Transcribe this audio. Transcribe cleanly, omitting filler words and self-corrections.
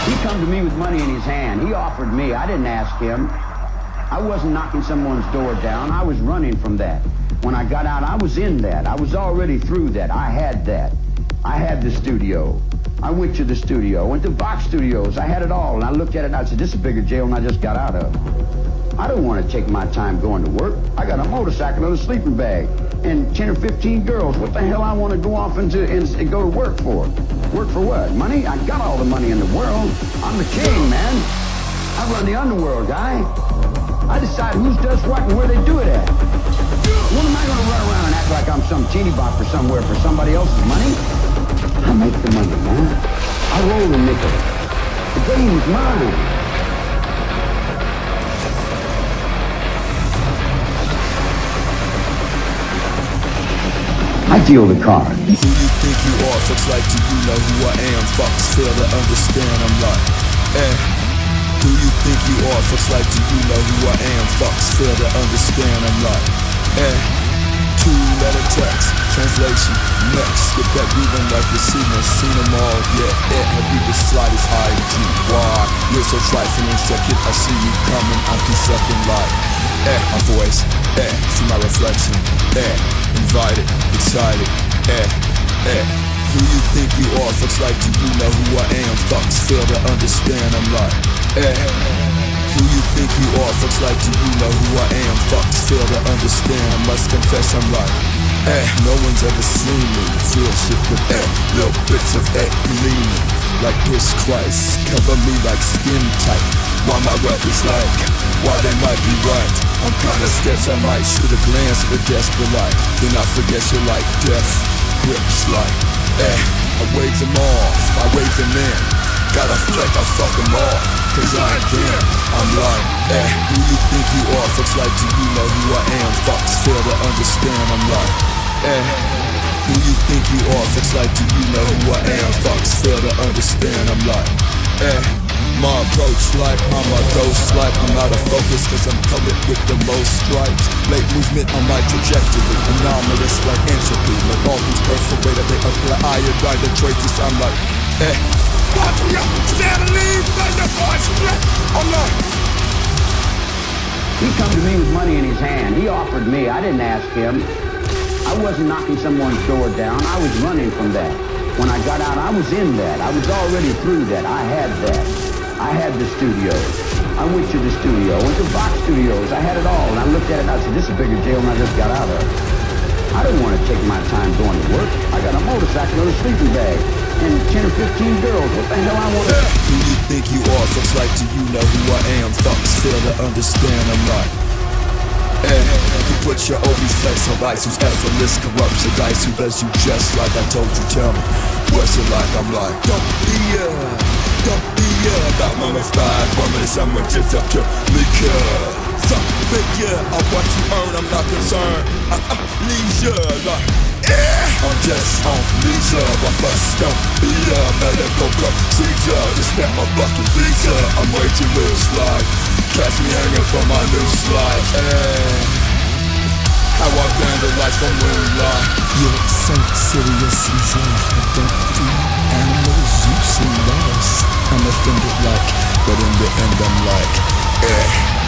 He come to me with money in his hand. He offered me. I didn't ask him. I wasn't knocking someone's door down. I was running from that. When I got out, I was in that. I was already through that. I had that. I had the studio. I went to the studio. Went to Vox Studios. I had it all. And I looked at it and I said, this is a bigger jail than I just got out of. I don't want to take my time going to work. I got a motorcycle and a sleeping bag and 10 or 15 girls. What the hell I want to go off and go to work for? Work for what? Money? I got all the money in the world. I'm the king, man. I run the underworld, guy. I decide who does what and where they do it at. What am I going to run around and act like I'm some teeny bopper somewhere for somebody else's money? I make the money, man. I roll the nickel. The game is mine. I deal the cards. Who you think you are? Folks like, do you know who I am? Fucks fail to understand, I'm like, Who you think you are? Folks like, do you know who I am? Fucks fail to understand, I'm like, Two-letter text, translation, next. Get that breathing like you seen them all, yeah, have you the slightest idea why? You're so trifling, second, I see you coming, I'm second like, my voice, see my reflection, invited, excited, Who you think you are? Folks like, do you know who I am? Fucks fail to understand, I'm like, Who you think you are? Folks like, do you know who I am? Fucks fail to understand, I must confess, I'm like, no one's ever seen me feel shit with little bits of gleaming like this Christ, cover me like skin tight. Why my rep is like, why they might be right. I'm kinda sketch, I might shoot a glance at a desperate light. Then I forget you like death grips like, I wave them off, I wave them in. Got a fleck, I fuck them off, cause I ain't them. I'm like, who you think you are? Folks like, do you know who I am? Fucks fail to understand, I'm like, who you think you are? Folks like, do you know who I am? Fucks fail to understand, I'm like, my approach like I'm a ghost, like I'm out of focus cause I'm covered with the most stripes. Late movement on my trajectory, anomalous like entropy. Like all these perforated, they apply iodine the traces. I'm like, watch me up, stand and leave, let the voice split. I'm like, he come to me with money in his hand. He offered me. I didn't ask him. I wasn't knocking someone's door down. I was running from that. When I got out, I was in that. I was already through that. I had that. I had the studio. I went to the studio. Went to Vox Studios. I had it all. And I looked at it and I said, this is a bigger jail than I just got out of. I don't want to take my time going to work. I got a motorcycle and a sleeping bag and 10 or 15 girls. What the hell I want to... Who you think you are? Folks like, do you know who I am? Fucks fail to understand, I'm like, you put your oldie flex on ice, who's effortless, corrupts your dice, who does you just like I told you, tell me, what's it like? I'm like, don't be about mummified woman, someone just up to liquor. Some figure of what you earn, I'm not concerned. Leisure, like, I'm just on leisure, but first don't be a medical procedure. Just snap my bucket visa, I'm way too loose, like, catch me hanging from my noose, like, how I vandalize from moonlight. You're so serious and soft, I don't do animals, you see lost. I'm offended like, but in the end I'm like,